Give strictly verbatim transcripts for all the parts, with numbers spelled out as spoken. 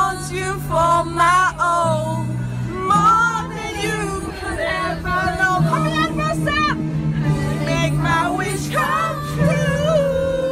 want you for my own, more than you could ever know. Come igen, Musse! Make my wish come true.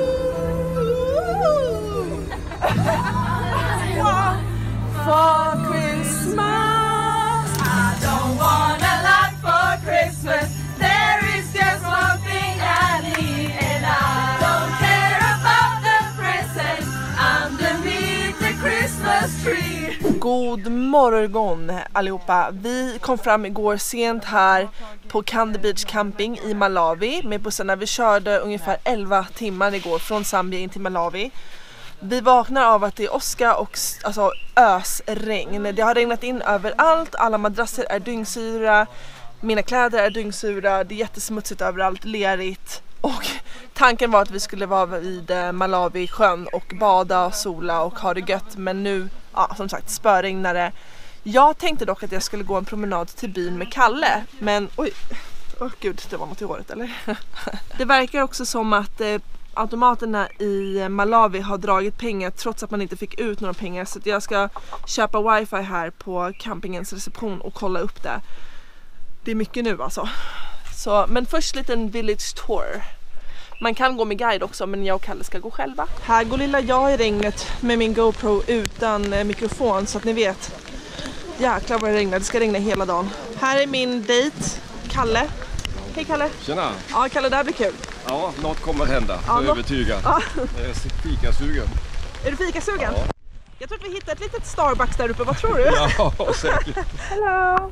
For Christmas, I don't want a lot for Christmas. There is just one thing I need, and I don't care about the present underneath the Christmas tree. God morgon allihopa. Vi kom fram igår sent här på Candy Beach Camping i Malawi med bussarna. Vi körde ungefär elva timmar igår från Zambia in till Malawi. Vi vaknar av att det är åska och alltså, ösregn. Det har regnat in överallt. Alla madrasser är dyngsura. Mina kläder är dyngsura. Det är jättesmutsigt överallt, lerigt. Och tanken var att vi skulle vara vid Malawi sjön och bada, sola och ha det gött. Men nu, ja, som sagt, spöregnare. Jag tänkte dock att jag skulle gå en promenad till byn med Kalle. Men, oj, åh oh, gud, det var något i håret, eller? Det verkar också som att eh, automaterna i Malawi har dragit pengar trots att man inte fick ut några pengar. Så att jag ska köpa wifi här på campingens reception och kolla upp det. Det är mycket nu alltså. Så, men först liten village tour. Man kan gå med guide också, men jag och Kalle ska gå själva. Här går lilla jag i regnet med min GoPro utan eh, mikrofon, så att ni vet. Jäklar vad det regnar, det ska regna hela dagen. Här är min dejt, Kalle. Hej Kalle. Tjena. Ja Kalle, det här blir kul. Ja, något kommer hända, jag är ja, övertygad. Ja. Jag är fikasugen. Är du fikasugen? Ja. Jag tror att vi hittar ett litet Starbucks där uppe, vad tror du? Ja, säkert. Hello.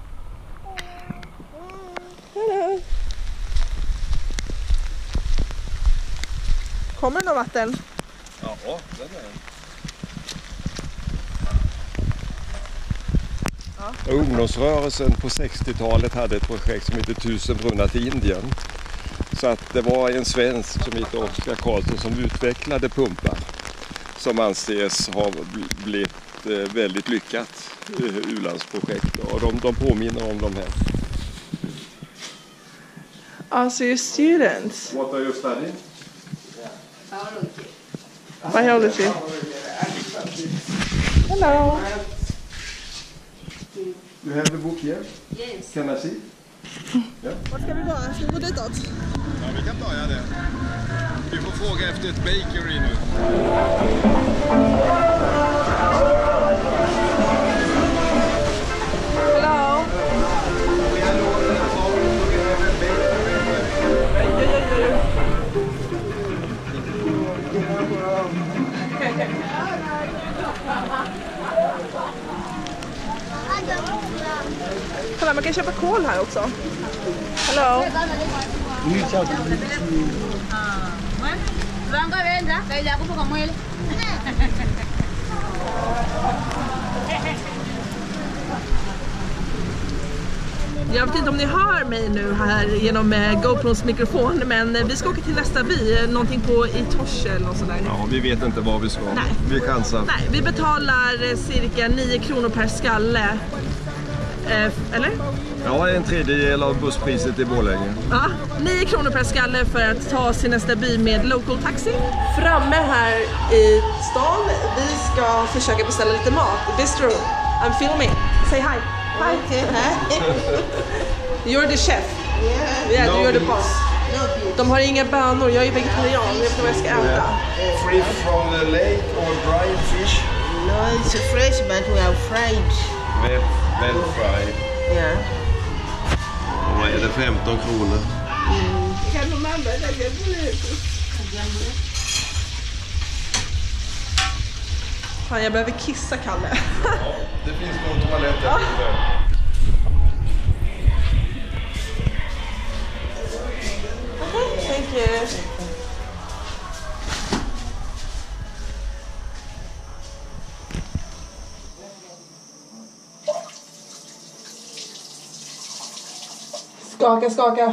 Hello. Kommer det någon vatten? Ja, den är den. Ja. Ungdomsrörelsen på sextiotalet hade ett projekt som heter Tusen brunnar till Indien. Så att det var en svensk som heter Oskar Karlsson som utvecklade pumpar som anses ha blivit väldigt lyckat u-landsprojekt. Och de, de påminner om de här. Alltså, you're students. What are you studying? Biology. Hello. You have the book here? Yes. Can I see? Ja. Vart ska vi gå? Ska vi gå ditåt? Ja, vi kan börja det. Vi får fråga efter ett bakery nu. Hello. Kolla, man kan köpa kol här också. Hello. Jag vet inte om ni hör mig nu här genom GoPros mikrofon, men vi ska åka till nästa by, någonting på Itoshi eller något sådär. Ja, vi vet inte var vi ska. Nej. Vi chansar. Nej, vi betalar cirka nio kronor per skalle. Eh, eller? Ja, en tredjedel av busspriset i Borlänge. Ja, nio kronor per skalle för att ta sig nästa by med local taxi. Framme här i stan, vi ska försöka beställa lite mat. Bistro, I'm filming. Say hi. Hi. Okay, hi. You're the chef. Yeah. Yeah, No you're the beans. boss. No beans. De har inga bönor, jag är vegetarian, jag vet inte vad jag ska äta. Free from the lake or dried fish? No, it's fresh, but we are fried. Well, well fried. Yeah. Vad är det, femton kronor? Kan du mamma lägga Fan, jag behöver kissa, Kalle. Ja, det finns någon toalett där. Okay, thank you. Skaka, skaka.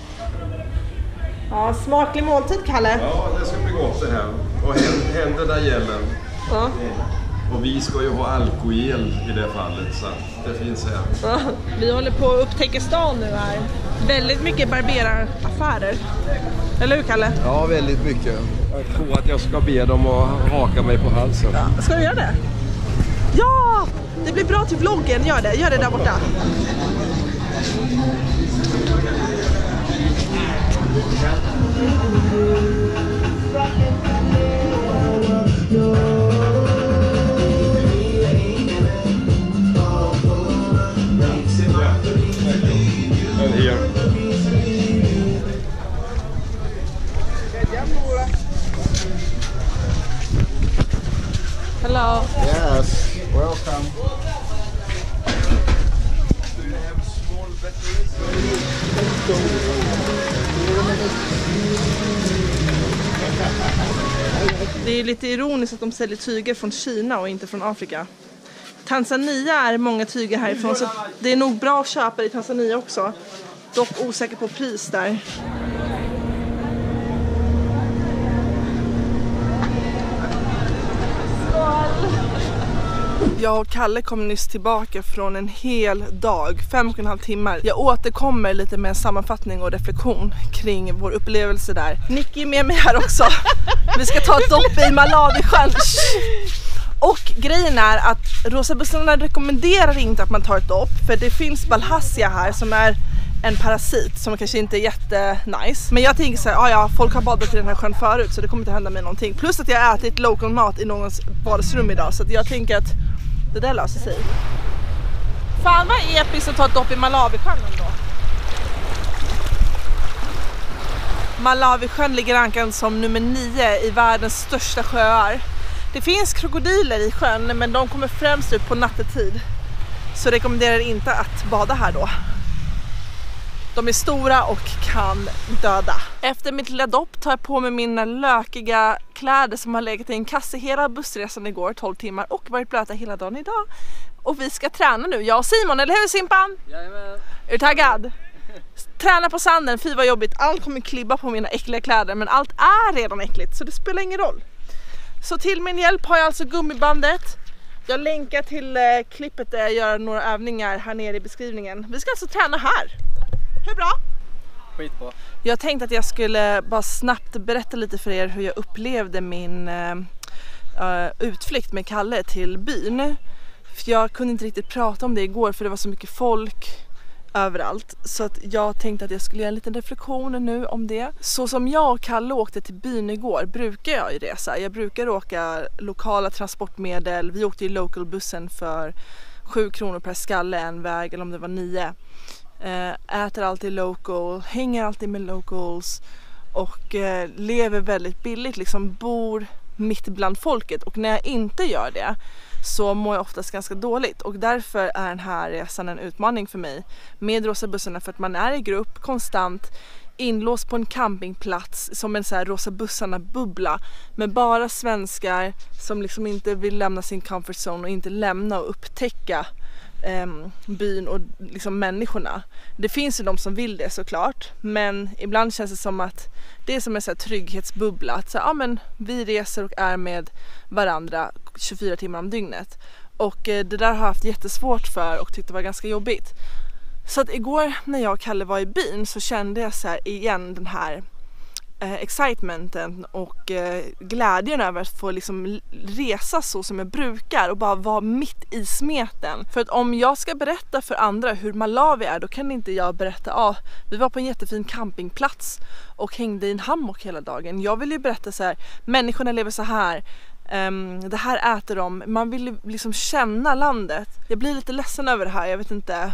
Ja, smaklig måltid, Kalle. Ja, det ska bli gott det här. Och händerna gäller. Ja. Och vi ska ju ha alkohol i det fallet, så det finns här. Ja, vi håller på att upptäcka stan nu här. Väldigt mycket barberaffärer. Eller hur, Kalle? Ja, väldigt mycket. Jag tror att jag ska be dem att raka mig på halsen. Ja. Ska du göra det? Ja! Det blir bra till vloggen, gör det, gör det där borta. Hello. Yes, welcome. Det är lite ironiskt att de säljer tyger från Kina och inte från Afrika. Tanzania är många tyger härifrån, så det är nog bra att köpa i Tanzania också. Dock osäker på pris där. Jag och Kalle kom nyss tillbaka från en hel dag, fem och en halv timmar. Jag återkommer lite med en sammanfattning och reflektion kring vår upplevelse där. Nicky är med mig här också. Vi ska ta ett dopp i Malawisjön. Och grejen är att Rosabussarna rekommenderar inte att man tar ett dopp, för det finns Balhasia här som är en parasit som kanske inte är jätte nice. Men jag tänker så här, ja ja, folk har badat i den här sjön förut så det kommer inte hända mig någonting. Plus att jag har ätit local mat i någons vardagsrum idag, så att jag tänker att det där löser sig. Fan vad episkt att ta ett dopp i Malawisjön då. Malawisjön ligger rankad som nummer nio i världens största sjöar. Det finns krokodiler i sjön, men de kommer främst ut på nattetid. Så rekommenderar inte att bada här då. De är stora och kan döda. Efter mitt lilla dopp tar jag på mig mina lökiga kläder som har legat i en kasse hela bussresan igår, tolv timmar, och varit blöta hela dagen idag. Och vi ska träna nu, jag och Simon, eller hur Simpan? Jajamän. Är du taggad? Träna på sanden, fy vad jobbigt. Allt kommer klibba på mina äckliga kläder, men allt är redan äckligt så det spelar ingen roll. Så till min hjälp har jag alltså gummibandet. Jag länkar till eh, klippet där jag gör några övningar här nere i beskrivningen. Vi ska alltså träna här. Hur bra? Skitbra. Jag tänkte att jag skulle bara snabbt berätta lite för er hur jag upplevde min uh, utflykt med Kalle till byn. För jag kunde inte riktigt prata om det igår för det var så mycket folk överallt. Så att jag tänkte att jag skulle göra en liten reflektion nu om det. Så som jag och Kalle åkte till byn igår brukar jag ju resa. Jag brukar åka lokala transportmedel. Vi åkte i local-bussen för sju kronor per skalle en väg, eller om det var nio. Äter alltid local, hänger alltid med locals och eh, lever väldigt billigt, liksom bor mitt bland folket. Och när jag inte gör det så mår jag oftast ganska dåligt, och därför är den här resan en utmaning för mig med Rosabussarna, för att man är i grupp konstant, inlåst på en campingplats som en så här Rosabussarna-bubbla med bara svenskar som liksom inte vill lämna sin comfort zone och inte lämna och upptäcka Um, byn och liksom människorna. Det finns ju de som vill det såklart, men ibland känns det som att det är som en så här trygghetsbubbla, att så här, ja, men vi reser och är med varandra tjugofyra timmar om dygnet, och uh, det där har jag haft jättesvårt för och tyckte det var ganska jobbigt. Så att igår när jag och Kalle var i byn så kände jag så här igen den här Eh, excitementen och eh, glädjen över att få liksom resa så som jag brukar och bara vara mitt i smeten. För att om jag ska berätta för andra hur Malawi är, då kan inte jag berätta, ja, ah, vi var på en jättefin campingplats och hängde i en hammock hela dagen. Jag vill ju berätta så här, människorna lever så här, um, det här äter de, man vill liksom känna landet. Jag blir lite ledsen över det här, jag vet inte.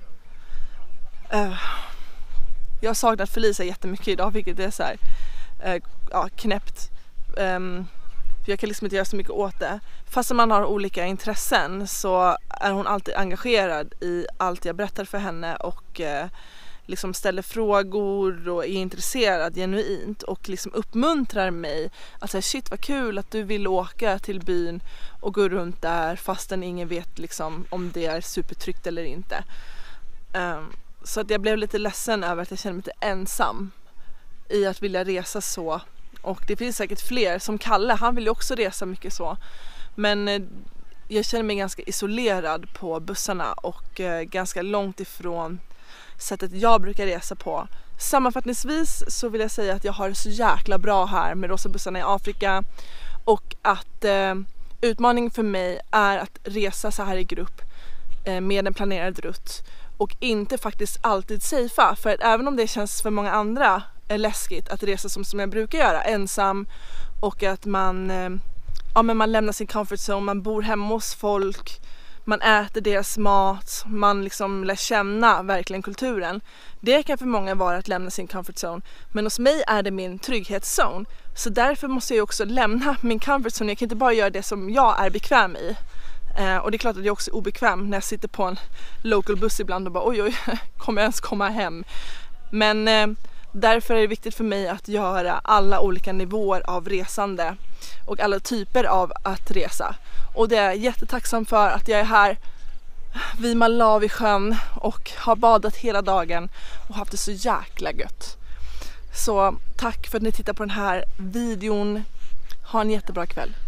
Uh, Jag har saknat Felicia jättemycket idag, vilket är så här, äh, ja, knäppt. Um, för jag kan liksom inte göra så mycket åt det. Fast man har olika intressen så är hon alltid engagerad i allt jag berättar för henne och uh, liksom ställer frågor och är intresserad genuint och liksom uppmuntrar mig att säga, shit vad kul att du vill åka till byn och gå runt där fastän ingen vet liksom om det är supertryggt eller inte. Um, Så att jag blev lite ledsen över att jag kände mig lite ensam i att vilja resa så. Och det finns säkert fler, som Kalle, han vill ju också resa mycket så. Men eh, jag känner mig ganska isolerad på bussarna och eh, ganska långt ifrån sättet jag brukar resa på. Sammanfattningsvis så vill jag säga att jag har det så jäkla bra här med Rosabussarna i Afrika. Och att eh, utmaning för mig är att resa så här i grupp eh, med en planerad rutt och inte faktiskt alltid safea. För att även om det känns för många andra är läskigt att resa som, som jag brukar göra, ensam, och att man, eh, ja, men man lämnar sin comfort zone, man bor hemma hos folk, man äter deras mat, man liksom lär känna verkligen kulturen. Det kan för många vara att lämna sin comfort zone, men hos mig är det min trygghetszone. Så därför måste jag också lämna min comfort zone. Jag kan inte bara göra det som jag är bekväm i. Eh, och det är klart att jag också är obekväm när jag sitter på en local buss ibland och bara oj oj, kommer jag ens komma hem? Men eh, därför är det viktigt för mig att göra alla olika nivåer av resande och alla typer av att resa. Och det är jag jättetacksam för att jag är här vid Malawisjön och har badat hela dagen och haft det så jäkla gött. Så tack för att ni tittar på den här videon. Ha en jättebra kväll.